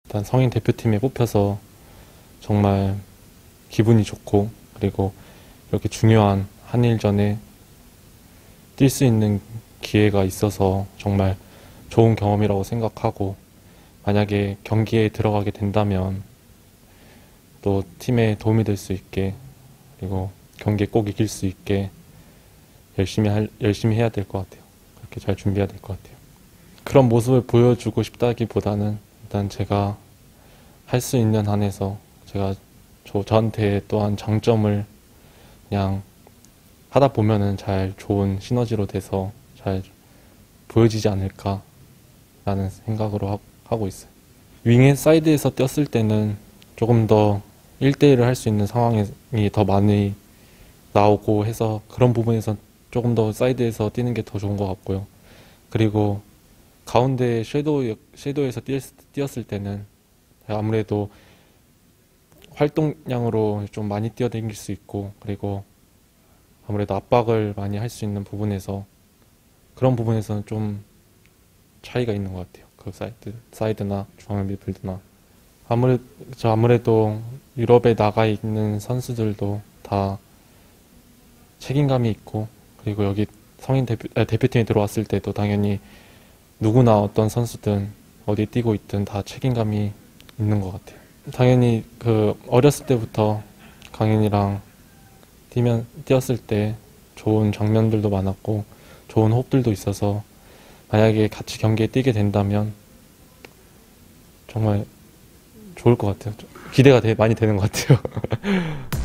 일단 성인 대표팀에 뽑혀서 정말 기분이 좋고, 그리고 이렇게 중요한 한일전에 뛸 수 있는 기회가 있어서 정말 좋은 경험이라고 생각하고, 만약에 경기에 들어가게 된다면 또 팀에 도움이 될 수 있게, 그리고 경기에 꼭 이길 수 있게 열심히 해야 될 것 같아요. 그렇게 잘 준비해야 될 것 같아요. 그런 모습을 보여주고 싶다기보다는 일단 제가 할 수 있는 한에서 제가 저한테 또한 장점을 그냥 하다 보면은 잘 좋은 시너지로 돼서 잘 보여지지 않을까라는 생각으로 하고 있어요. 윙의 사이드에서 뛰었을 때는 조금 더 1대1을 할 수 있는 상황이 더 많이 나오고 해서 그런 부분에서 조금 더 사이드에서 뛰는 게 더 좋은 것 같고요. 그리고 가운데 섀도우에서 뛰었을 때는 아무래도 활동량으로 좀 많이 뛰어다닐 수 있고, 그리고 아무래도 압박을 많이 할 수 있는 부분에서 그런 부분에서는 좀 차이가 있는 것 같아요. 그 사이드나 중앙 미드필드나 아무래도 유럽에 나가 있는 선수들도 다 책임감이 있고, 그리고 여기 대표팀에 들어왔을 때도 당연히 누구나 어떤 선수든 어디 뛰고 있든 다 책임감이 있는 것 같아요. 당연히 어렸을 때부터 강현이랑 뛰었을 때 좋은 장면들도 많았고 좋은 호흡들도 있어서 만약에 같이 경기에 뛰게 된다면 정말 좋을 것 같아요. 기대가 많이 되는 것 같아요.